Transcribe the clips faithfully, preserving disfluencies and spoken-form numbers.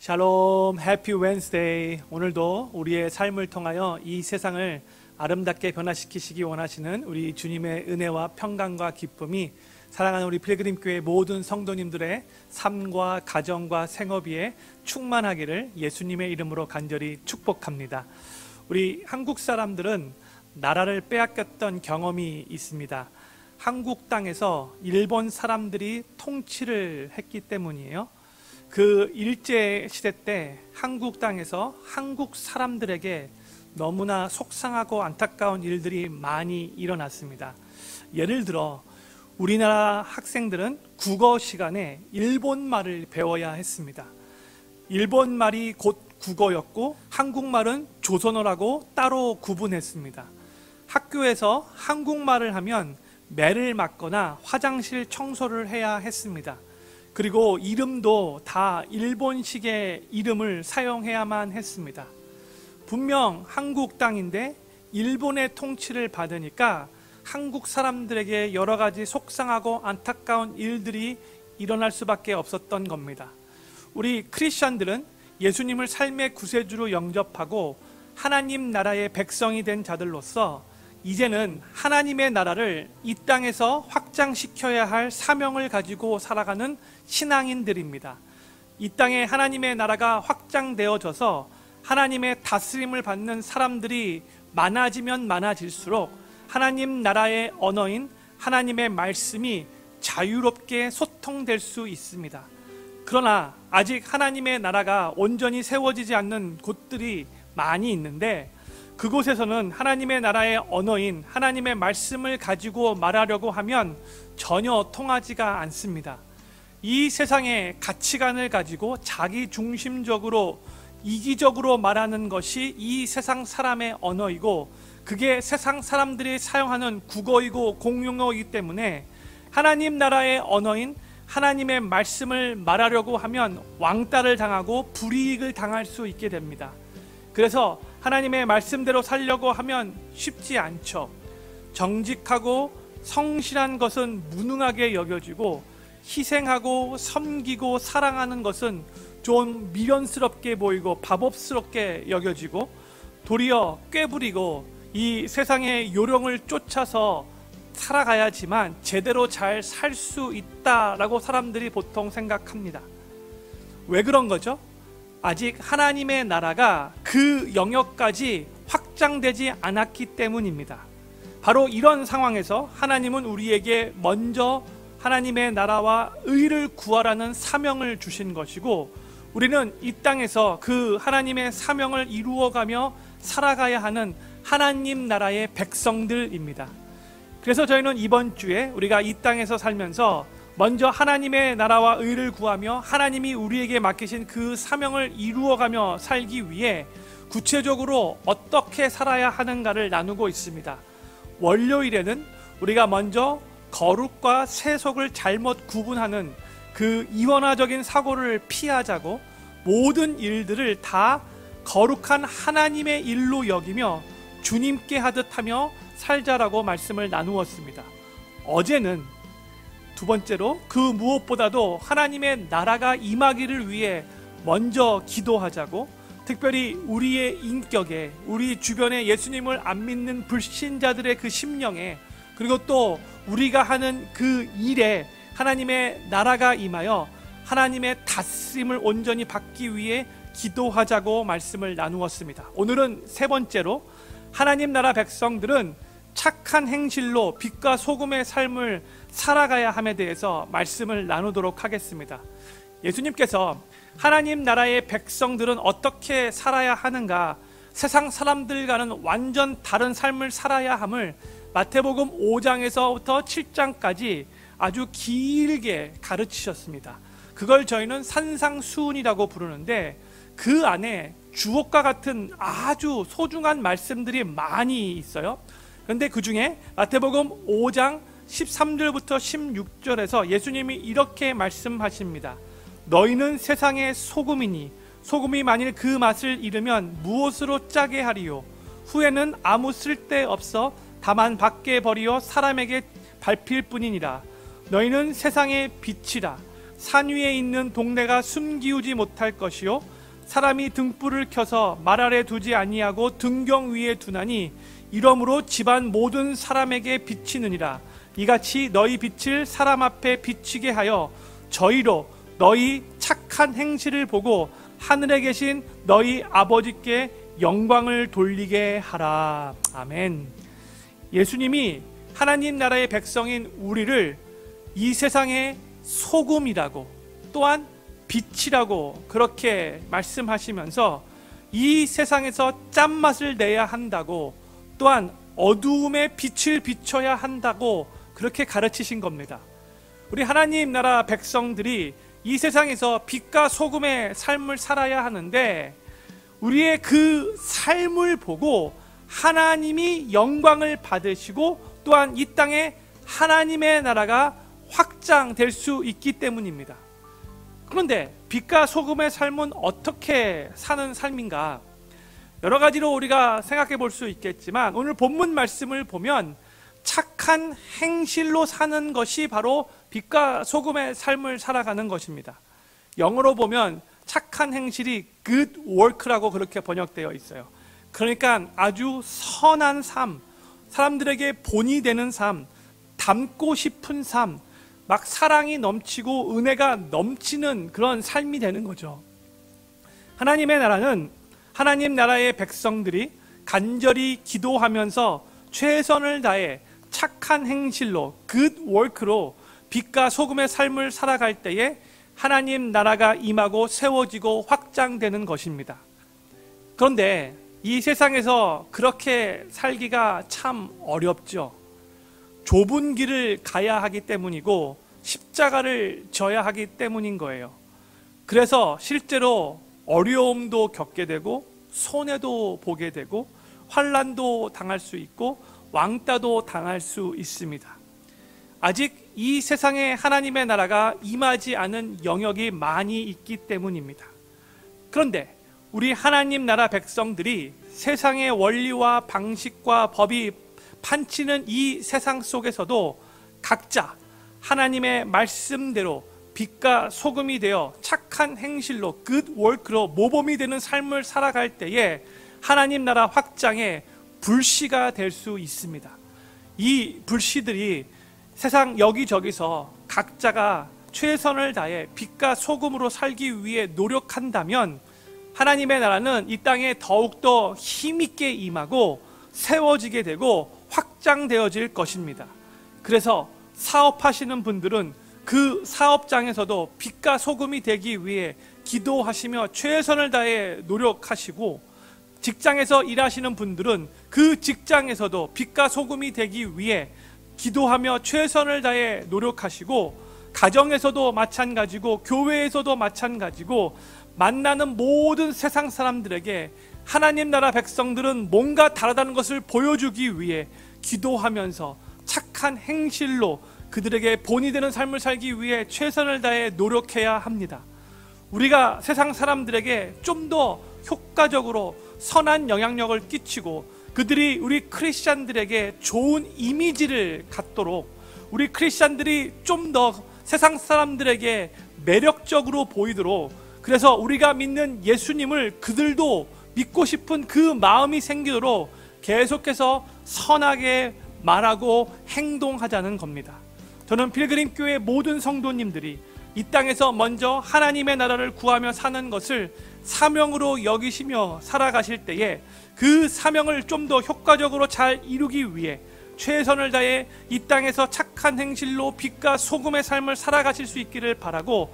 샬롬, 해피 웬스데이. 오늘도 우리의 삶을 통하여 이 세상을 아름답게 변화시키시기 원하시는 우리 주님의 은혜와 평강과 기쁨이 사랑하는 우리 필그림교회 모든 성도님들의 삶과 가정과 생업 위에 충만하기를 예수님의 이름으로 간절히 축복합니다. 우리 한국 사람들은 나라를 빼앗겼던 경험이 있습니다. 한국 땅에서 일본 사람들이 통치를 했기 때문이에요. 그 일제시대 때 한국 땅에서 한국 사람들에게 너무나 속상하고 안타까운 일들이 많이 일어났습니다. 예를 들어 우리나라 학생들은 국어 시간에 일본말을 배워야 했습니다. 일본말이 곧 국어였고 한국말은 조선어라고 따로 구분했습니다. 학교에서 한국말을 하면 매를 맞거나 화장실 청소를 해야 했습니다. 그리고 이름도 다 일본식의 이름을 사용해야만 했습니다. 분명 한국 땅인데 일본의 통치를 받으니까 한국 사람들에게 여러 가지 속상하고 안타까운 일들이 일어날 수밖에 없었던 겁니다. 우리 크리스천들은 예수님을 삶의 구세주로 영접하고 하나님 나라의 백성이 된 자들로서 이제는 하나님의 나라를 이 땅에서 확장시켜야 할 사명을 가지고 살아가는 신앙인들입니다. 이 땅에 하나님의 나라가 확장되어져서 하나님의 다스림을 받는 사람들이 많아지면 많아질수록 하나님 나라의 언어인 하나님의 말씀이 자유롭게 소통될 수 있습니다. 그러나 아직 하나님의 나라가 온전히 세워지지 않는 곳들이 많이 있는데 그곳에서는 하나님의 나라의 언어인 하나님의 말씀을 가지고 말하려고 하면 전혀 통하지가 않습니다. 이 세상의 가치관을 가지고 자기 중심적으로 이기적으로 말하는 것이 이 세상 사람의 언어이고 그게 세상 사람들이 사용하는 국어이고 공용어이기 때문에 하나님 나라의 언어인 하나님의 말씀을 말하려고 하면 왕따를 당하고 불이익을 당할 수 있게 됩니다. 그래서 하나님의 말씀대로 살려고 하면 쉽지 않죠. 정직하고 성실한 것은 무능하게 여겨지고 희생하고 섬기고 사랑하는 것은 좀 미련스럽게 보이고 바보스럽게 여겨지고 도리어 꾀부리고 이 세상의 요령을 쫓아서 살아가야지만 제대로 잘 살 수 있다라고 사람들이 보통 생각합니다. 왜 그런 거죠? 아직 하나님의 나라가 그 영역까지 확장되지 않았기 때문입니다. 바로 이런 상황에서 하나님은 우리에게 먼저 하나님의 나라와 의를 구하라는 사명을 주신 것이고 우리는 이 땅에서 그 하나님의 사명을 이루어가며 살아가야 하는 하나님 나라의 백성들입니다. 그래서 저희는 이번 주에 우리가 이 땅에서 살면서 먼저 하나님의 나라와 의를 구하며 하나님이 우리에게 맡기신 그 사명을 이루어가며 살기 위해 구체적으로 어떻게 살아야 하는가를 나누고 있습니다. 월요일에는 우리가 먼저 거룩과 세속을 잘못 구분하는 그 이원화적인 사고를 피하자고 모든 일들을 다 거룩한 하나님의 일로 여기며 주님께 하듯 하며 살자라고 말씀을 나누었습니다. 어제는 두 번째로 그 무엇보다도 하나님의 나라가 임하기를 위해 먼저 기도하자고 특별히 우리의 인격에 우리 주변에 예수님을 안 믿는 불신자들의 그 심령에 그리고 또 우리가 하는 그 일에 하나님의 나라가 임하여 하나님의 다스림을 온전히 받기 위해 기도하자고 말씀을 나누었습니다. 오늘은 세 번째로 하나님 나라 백성들은 착한 행실로 빛과 소금의 삶을 살아가야 함에 대해서 말씀을 나누도록 하겠습니다. 예수님께서 하나님 나라의 백성들은 어떻게 살아야 하는가, 세상 사람들과는 완전 다른 삶을 살아야 함을 마태복음 오 장에서부터 칠 장까지 아주 길게 가르치셨습니다. 그걸 저희는 산상수훈이라고 부르는데 그 안에 주옥과 같은 아주 소중한 말씀들이 많이 있어요. 그런데 그 중에 마태복음 오 장 십삼 절부터 십육 절에서 예수님이 이렇게 말씀하십니다. 너희는 세상의 소금이니 소금이 만일 그 맛을 잃으면 무엇으로 짜게 하리요? 후에는 아무 쓸데 없어 다만 밖에 버리어 사람에게 밟힐 뿐이니라. 너희는 세상의 빛이라. 산 위에 있는 동네가 숨기우지 못할 것이요 사람이 등불을 켜서 말 아래 두지 아니하고 등경 위에 두나니 이러므로 집안 모든 사람에게 비치느니라. 이같이 너희 빛을 사람 앞에 비치게 하여 저희로 너희 착한 행실을 보고 하늘에 계신 너희 아버지께 영광을 돌리게 하라. 아멘. 예수님이 하나님 나라의 백성인 우리를 이 세상의 소금이라고 또한 빛이라고 그렇게 말씀하시면서 이 세상에서 짠맛을 내야 한다고 또한 어두움에 빛을 비춰야 한다고 그렇게 가르치신 겁니다. 우리 하나님 나라 백성들이 이 세상에서 빛과 소금의 삶을 살아야 하는데 우리의 그 삶을 보고 하나님이 영광을 받으시고 또한 이 땅에 하나님의 나라가 확장될 수 있기 때문입니다. 그런데 빛과 소금의 삶은 어떻게 사는 삶인가? 여러 가지로 우리가 생각해 볼 수 있겠지만 오늘 본문 말씀을 보면 착한 행실로 사는 것이 바로 빛과 소금의 삶을 살아가는 것입니다. 영어로 보면 착한 행실이 good work라고 그렇게 번역되어 있어요. 그러니까 아주 선한 삶, 사람들에게 본이 되는 삶, 닮고 싶은 삶, 막 사랑이 넘치고 은혜가 넘치는 그런 삶이 되는 거죠. 하나님의 나라는 하나님 나라의 백성들이 간절히 기도하면서 최선을 다해 착한 행실로 good work로 빛과 소금의 삶을 살아갈 때에 하나님 나라가 임하고 세워지고 확장되는 것입니다. 그런데 이 세상에서 그렇게 살기가 참 어렵죠. 좁은 길을 가야 하기 때문이고 십자가를 져야 하기 때문인 거예요. 그래서 실제로 어려움도 겪게 되고 손해도 보게 되고 환난도 당할 수 있고 왕따도 당할 수 있습니다. 아직 이 세상에 하나님의 나라가 임하지 않은 영역이 많이 있기 때문입니다. 그런데 우리 하나님 나라 백성들이 세상의 원리와 방식과 법이 판치는 이 세상 속에서도 각자 하나님의 말씀대로 빛과 소금이 되어 착한 행실로 good work로 모범이 되는 삶을 살아갈 때에 하나님 나라 확장의 불씨가 될 수 있습니다. 이 불씨들이 세상 여기저기서 각자가 최선을 다해 빛과 소금으로 살기 위해 노력한다면 하나님의 나라는 이 땅에 더욱더 힘있게 임하고 세워지게 되고 확장되어질 것입니다. 그래서 사업하시는 분들은 그 사업장에서도 빛과 소금이 되기 위해 기도하시며 최선을 다해 노력하시고, 직장에서 일하시는 분들은 그 직장에서도 빛과 소금이 되기 위해 기도하며 최선을 다해 노력하시고, 가정에서도 마찬가지고 교회에서도 마찬가지고 만나는 모든 세상 사람들에게 하나님 나라 백성들은 뭔가 다르다는 것을 보여주기 위해 기도하면서 착한 행실로 그들에게 본이 되는 삶을 살기 위해 최선을 다해 노력해야 합니다. 우리가 세상 사람들에게 좀 더 효과적으로 선한 영향력을 끼치고 그들이 우리 크리스찬들에게 좋은 이미지를 갖도록, 우리 크리스찬들이 좀 더 세상 사람들에게 매력적으로 보이도록, 그래서 우리가 믿는 예수님을 그들도 믿고 싶은 그 마음이 생기도록 계속해서 선하게 말하고 행동하자는 겁니다. 저는 필그림교회 모든 성도님들이 이 땅에서 먼저 하나님의 나라를 구하며 사는 것을 사명으로 여기시며 살아가실 때에 그 사명을 좀 더 효과적으로 잘 이루기 위해 최선을 다해 이 땅에서 착한 행실로 빛과 소금의 삶을 살아가실 수 있기를 바라고,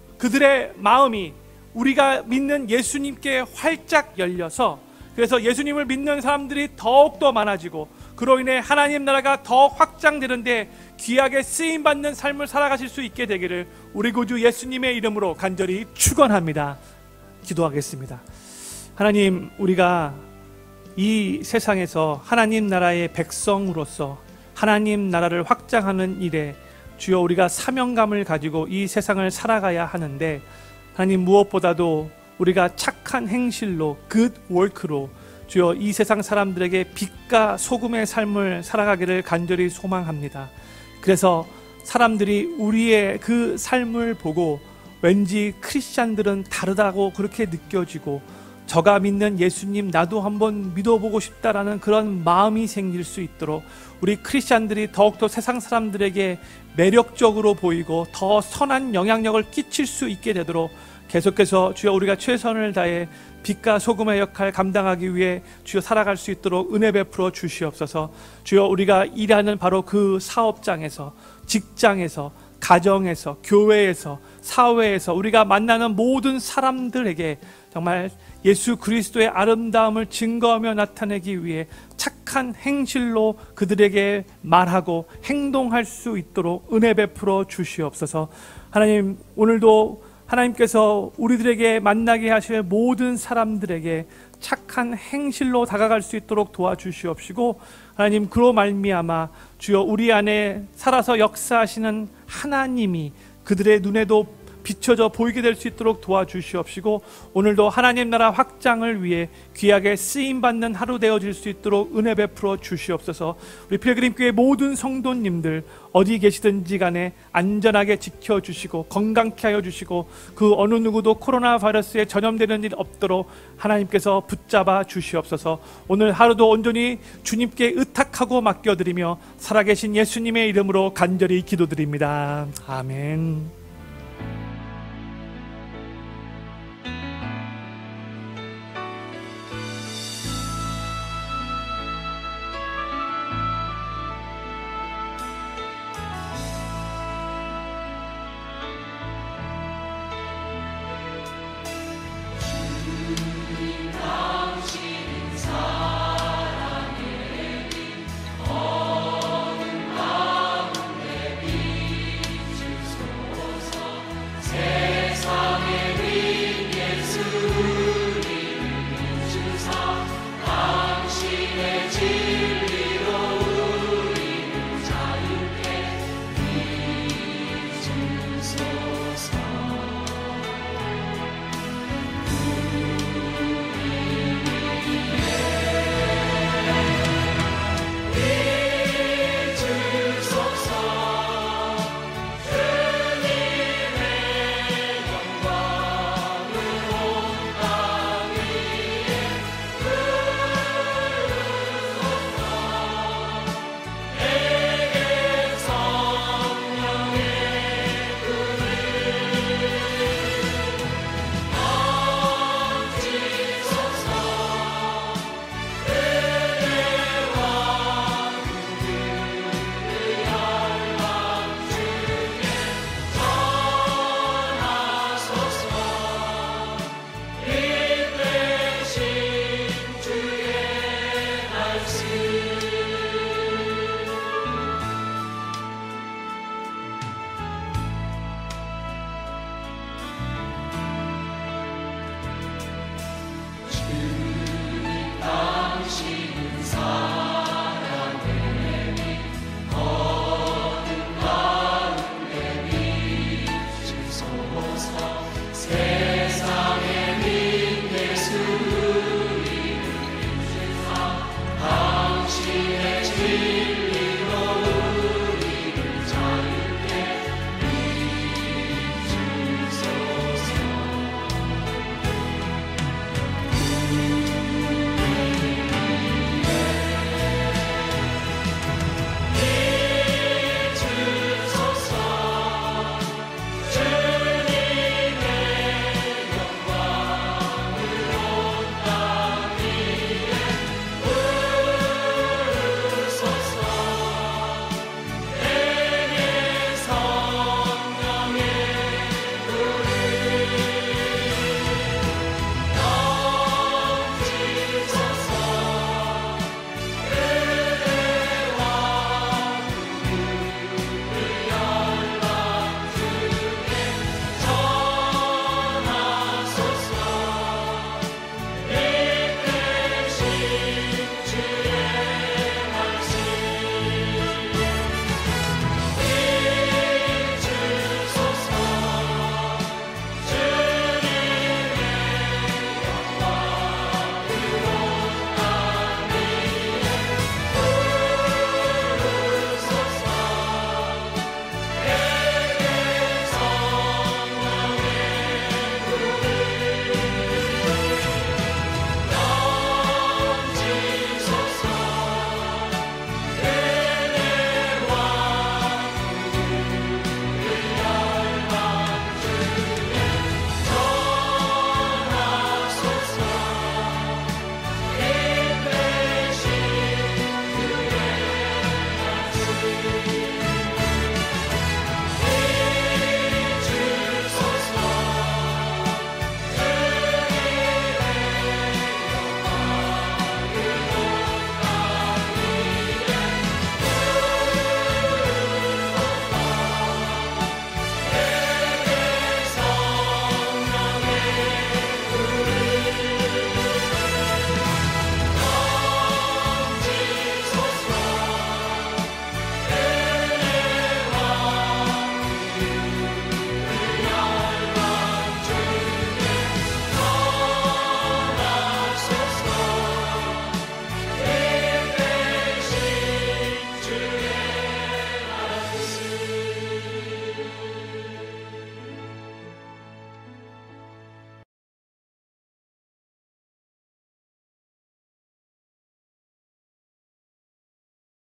그들의 마음이 우리가 믿는 예수님께 활짝 열려서, 그래서 예수님을 믿는 사람들이 더욱더 많아지고 그로 인해 하나님 나라가 더 확장되는데 귀하게 쓰임받는 삶을 살아가실 수 있게 되기를 우리 구주 예수님의 이름으로 간절히 축원합니다. 기도하겠습니다. 하나님, 우리가 이 세상에서 하나님 나라의 백성으로서 하나님 나라를 확장하는 일에 주여 우리가 사명감을 가지고 이 세상을 살아가야 하는데, 하나님 무엇보다도 우리가 착한 행실로 good work로 주여 이 세상 사람들에게 빛과 소금의 삶을 살아가기를 간절히 소망합니다. 그래서 사람들이 우리의 그 삶을 보고 왠지 크리스찬들은 다르다고 그렇게 느껴지고 저가 믿는 예수님 나도 한번 믿어보고 싶다라는 그런 마음이 생길 수 있도록 우리 크리스찬들이 더욱더 세상 사람들에게 매력적으로 보이고 더 선한 영향력을 끼칠 수 있게 되도록 계속해서 주여 우리가 최선을 다해 빛과 소금의 역할 감당하기 위해 주여 살아갈 수 있도록 은혜 베풀어 주시옵소서. 주여 우리가 일하는 바로 그 사업장에서, 직장에서, 가정에서, 교회에서, 사회에서 우리가 만나는 모든 사람들에게 정말 예수 그리스도의 아름다움을 증거하며 나타내기 위해 착한 행실로 그들에게 말하고 행동할 수 있도록 은혜 베풀어 주시옵소서. 하나님, 오늘도 하나님께서 우리들에게 만나게 하실 모든 사람들에게 착한 행실로 다가갈 수 있도록 도와주시옵시고, 하나님, 그로 말미암아 주여 우리 안에 살아서 역사하시는 하나님이 그들의 눈에도 비춰져 보이게 될 수 있도록 도와주시옵시고, 오늘도 하나님 나라 확장을 위해 귀하게 쓰임받는 하루 되어질 수 있도록 은혜 베풀어 주시옵소서. 우리 필그림교회 모든 성도님들 어디 계시든지 간에 안전하게 지켜주시고 건강케 하여 주시고 그 어느 누구도 코로나 바이러스에 전염되는 일 없도록 하나님께서 붙잡아 주시옵소서. 오늘 하루도 온전히 주님께 의탁하고 맡겨드리며 살아계신 예수님의 이름으로 간절히 기도드립니다. 아멘.